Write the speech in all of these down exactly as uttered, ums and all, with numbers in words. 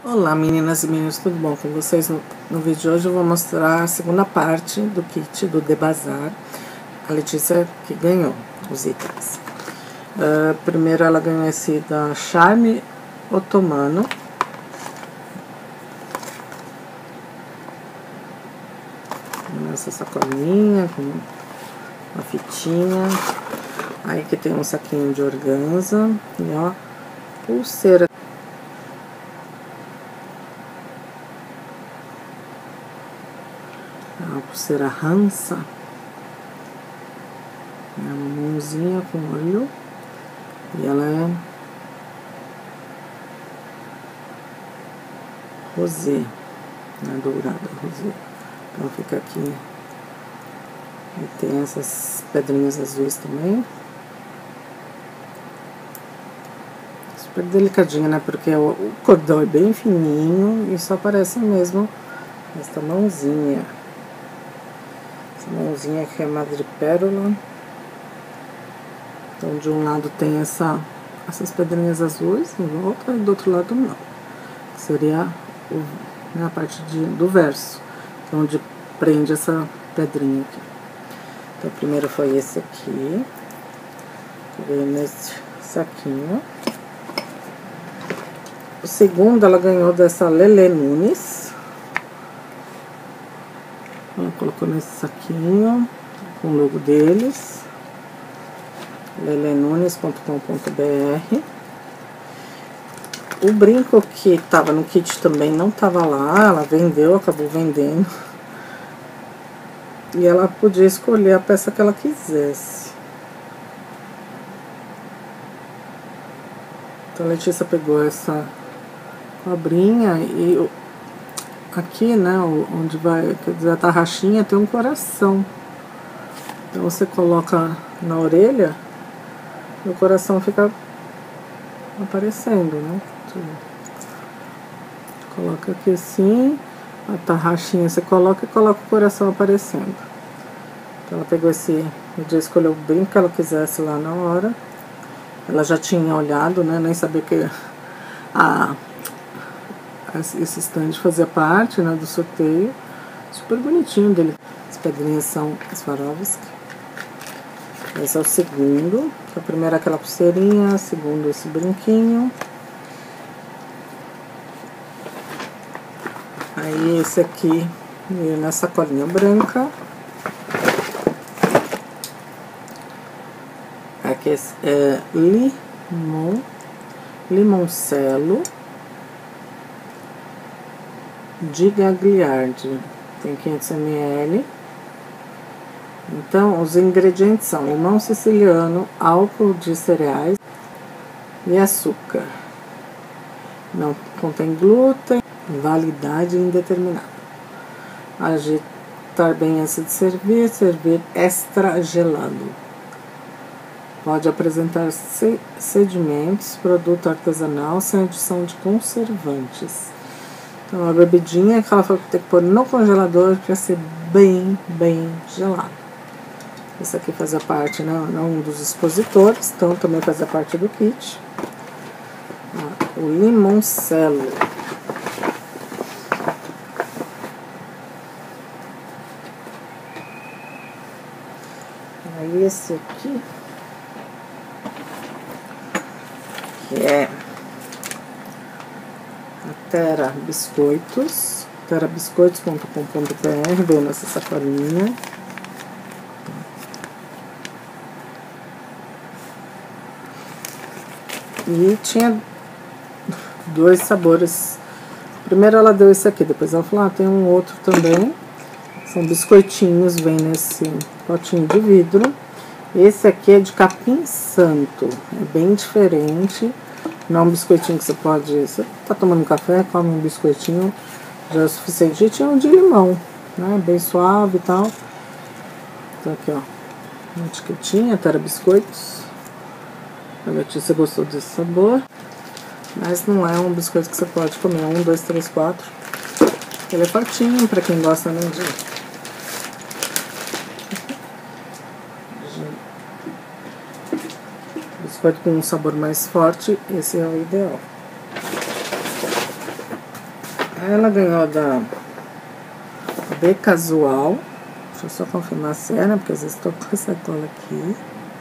Olá meninas e meninos, tudo bom com vocês? No, no vídeo de hoje eu vou mostrar a segunda parte do kit do The Bazar. A Letícia que ganhou os itens. Uh, primeiro ela ganhou esse da Charme Otomano. Essa sacolinha com uma fitinha. Aí aqui tem um saquinho de organza e ó, pulseira. A pulseira Hansa, é uma mãozinha com olho e ela é rosé, né, dourada, rosé. Então fica aqui e tem essas pedrinhas azuis também, super delicadinha, né, porque o, o cordão é bem fininho e só aparece mesmo esta mãozinha. Mãozinha que é madrepérola. Então de um lado tem essa, essas pedrinhas azuis em volta e do outro lado não. Seria o, né, a parte de, do verso, onde prende essa pedrinha aqui. Então o primeiro foi esse aqui, que veio nesse saquinho. O segundo ela ganhou dessa Lele Nunes. Ela colocou nesse saquinho com o logo deles, lele nunes ponto com ponto br. O brinco que tava no kit também não tava lá, ela vendeu, acabou vendendo. E ela podia escolher a peça que ela quisesse. Então a Letícia pegou essa cobrinha e aqui, né, onde vai, quer dizer, a tarraxinha tem um coração. Então você coloca na orelha e o coração fica aparecendo, né? Coloca aqui assim, a tarraxinha você coloca e coloca o coração aparecendo. Então ela pegou esse, podia escolher o brinco que ela quisesse lá na hora. Ela já tinha olhado, né, nem sabia que a esse stand fazia parte, né, do sorteio. Super bonitinho dele. As pedrinhas são as Swarovski. Esse é o segundo. A primeira é aquela pulseirinha, a segunda esse brinquinho. Aí esse aqui veio na sacolinha branca. Aqui é limão, limoncelo de Gagliardi, tem quinhentos mililitros. Então, os ingredientes são limão siciliano, álcool de cereais e açúcar. Não contém glúten, validade indeterminada. Agitar bem antes de servir, servir extra gelado. Pode apresentar sedimentos, produto artesanal sem adição de conservantes. Então, a bebidinha que ela falou que tem que pôr no congelador para ser bem, bem gelado. Esse aqui fazia parte, né, um dos expositores, então também fazia parte do kit. Ah, o limoncelo. Aí esse aqui, que é Terra Biscoitos, terra biscoitos ponto com ponto br, veio nessa sacolinha. E tinha dois sabores. Primeiro ela deu esse aqui, depois ela falou, ah, tem um outro também. São biscoitinhos, vem nesse potinho de vidro. Esse aqui é de capim santo, é bem diferente. Não é um biscoitinho que você pode... Você tá tomando café, come um biscoitinho, já é o suficiente. E tinha um de limão, né? Bem suave e tal. Então aqui, ó, uma etiquetinha, Terra Biscoitos. A Letícia gostou desse sabor. Mas não é um biscoito que você pode comer. Um, dois, três, quatro. Ele é fortinho pra quem gosta, né, de... biscoito com um sabor mais forte, esse é o ideal. Ela ganhou da B Casual. Deixa eu só confirmar se é, né? Porque às vezes estou com essa cola aqui.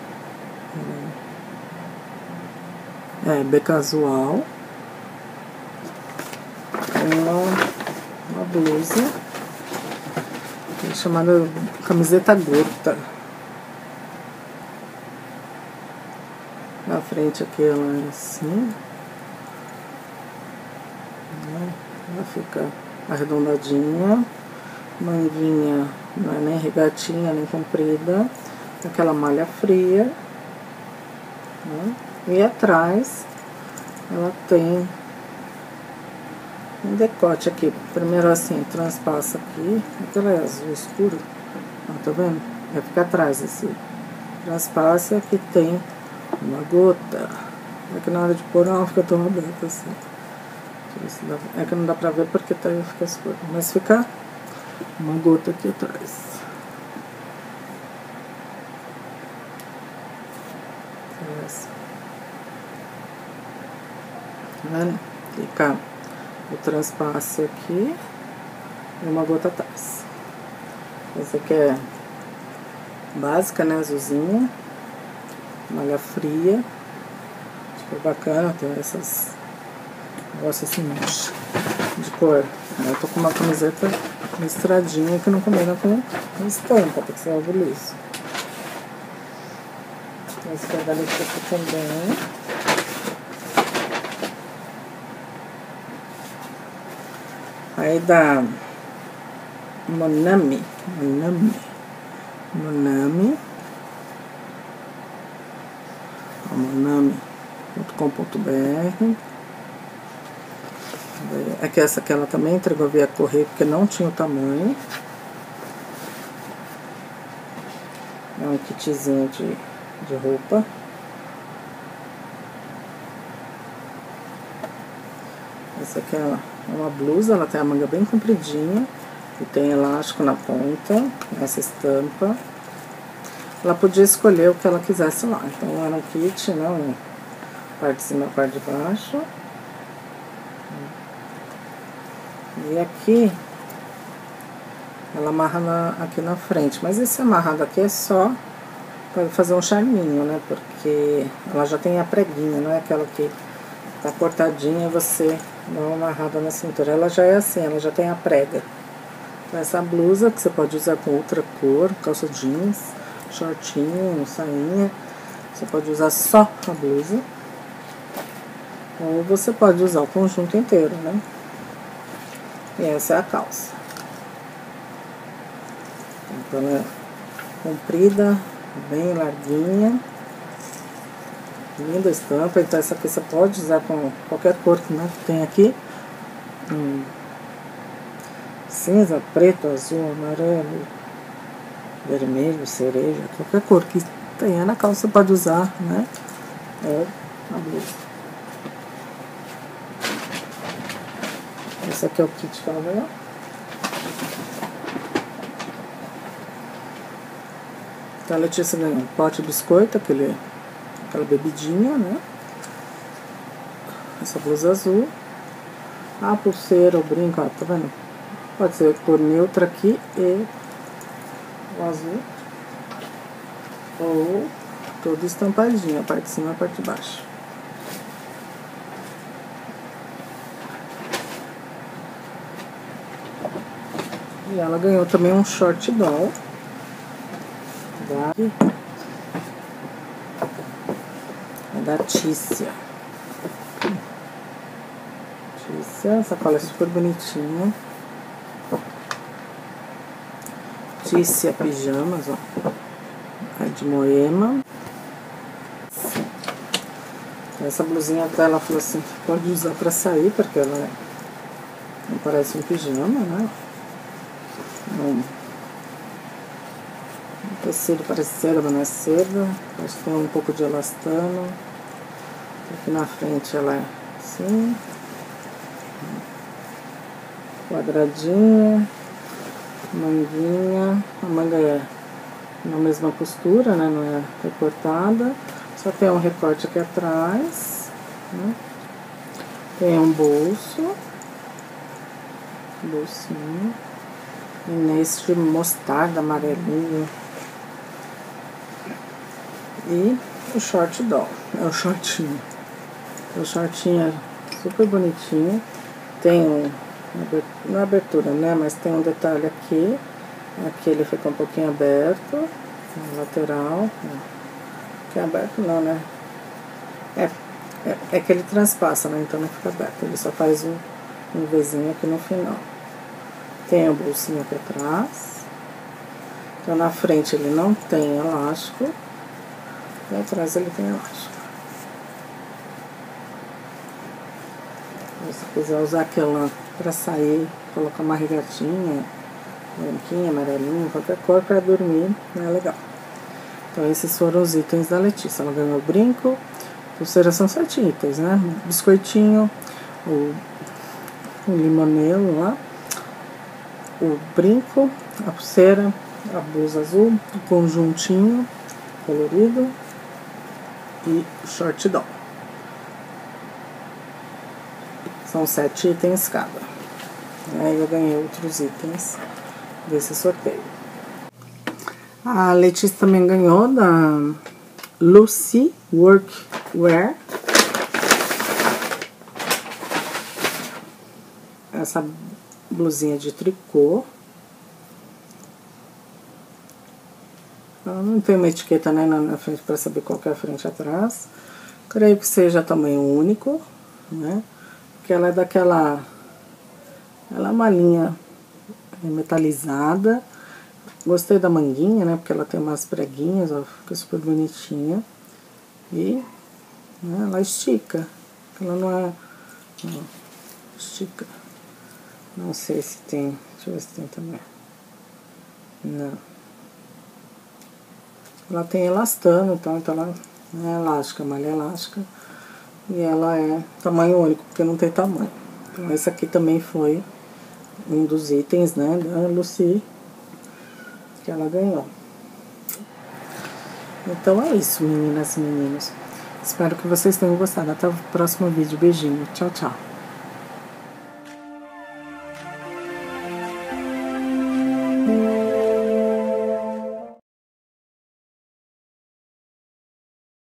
É, B Casual. Uma, uma blusa chamada camiseta gota. Na frente aqui ela é assim. Ela fica arredondadinha. Manguinha não é nem regatinha, nem comprida. Aquela malha fria. Né? E atrás ela tem um decote aqui. Primeiro assim, transpassa aqui. Aquela é azul escuro. Ó, tá vendo? Vai ficar atrás esse. Transpassa e aqui tem uma gota. É que na hora de pôr ela fica tão aberta assim. É que não dá pra ver porque tá, fica escuro. Mas fica uma gota aqui atrás. Essa. Tá vendo? Fica o transpasse aqui e uma gota atrás. Essa aqui é básica, né? Azulzinha. Malha fria. Super bacana, tem essas negócios assim de cor. Eu tô com uma camiseta listradinha que não combina com estampa, tem que ser algo liso. Esse pedalete aqui também. Aí da Monami, Monami, Monami, monami ponto com ponto br. É que essa aqui ela também entregou via correio porque não tinha o tamanho. É um kitzinho de, de roupa. Essa aqui é uma blusa, ela tem a manga bem compridinha e tem elástico na ponta, essa estampa. Ela podia escolher o que ela quisesse lá. Então era um kit, né? Um parte de cima e parte de baixo. E aqui ela amarra na, aqui na frente. Mas esse amarrado aqui é só para fazer um charminho, né? Porque ela já tem a preguinha, não é aquela que tá cortadinha e você dá uma amarrada na cintura. Ela já é assim, ela já tem a prega. Então essa blusa que você pode usar com outra cor, calça jeans, shortinho, sainha. Você pode usar só a blusa. Ou você pode usar o conjunto inteiro, né? E essa é a calça. Então ela é comprida, bem larguinha. Linda estampa. Então essa aqui você pode usar com qualquer cor, né, que tem aqui. Hum. Cinza, preto, azul, amarelo, vermelho, cereja, qualquer cor que tenha na calça você pode usar, né? É a blusa. Esse aqui é o kit que ela ganhou. Então a Letícia ganhou um pote de biscoito, aquele, aquela bebidinha, né? Essa blusa azul. A pulseira, o brinco, ó, tá vendo? Pode ser cor neutra aqui e o azul. Ou todo estampadinho, a parte de cima e a parte de baixo. E ela ganhou também um short doll da, da Tícia. Tícia, essa cola é super bonitinha. Tícia pijamas, ó. É de Moema. Essa blusinha dela falou assim, pode usar pra sair, porque ela é, não parece um pijama, né? Um tecido parece seda, mas não é seda. Acho que tem um pouco de elastano. Aqui na frente ela é assim, quadradinha, manguinha. A manga é na mesma costura, né? Não é recortada. Só tem um recorte aqui atrás, né? Tem um bolso. bolsinho. E nesse de mostarda, amarelinho. E o short doll, é o shortinho. O shortinho é super bonitinho. Tem um, não é abertura, né? Mas tem um detalhe aqui. Aqui ele fica um pouquinho aberto, na lateral. Que é aberto não, né? É, é, é que ele transpassa, né? Então não fica aberto. Ele só faz um, um Vzinho aqui no final. Tem o bolsinho aqui atrás. Então na frente ele não tem elástico. E atrás ele tem elástico. Se você quiser usar aquela pra sair, colocar uma regatinha, branquinha, amarelinha, qualquer cor pra dormir, é legal. Então esses foram os itens da Letícia. Ela ganhou o brinco, pulseira são sete itens, né? Biscoitinho, o, o limonelo lá, o brinco, a pulseira, a blusa azul, o conjuntinho colorido e o short doll. São sete itens cada. Aí eu ganhei outros itens desse sorteio. A Letícia também ganhou da Lucy Workwear. Essa blusinha de tricô. Ela não tem uma etiqueta, né, na frente para saber qual que é a frente e atrás. Creio que seja tamanho único, né? Porque ela é daquela... Ela é uma linha metalizada. Gostei da manguinha, né? Porque ela tem umas preguinhas, ó, fica super bonitinha. E né, ela estica. Ela não é... Ó, estica. Não sei se tem... Deixa eu ver se tem também. Não. Ela tem elastano, então, então ela é elástica, malha elástica. E ela é tamanho único, porque não tem tamanho. Então esse aqui também foi um dos itens, né, da Lucy, que ela ganhou. Então é isso, meninas e meninos. Espero que vocês tenham gostado. Até o próximo vídeo. Beijinho. Tchau, tchau.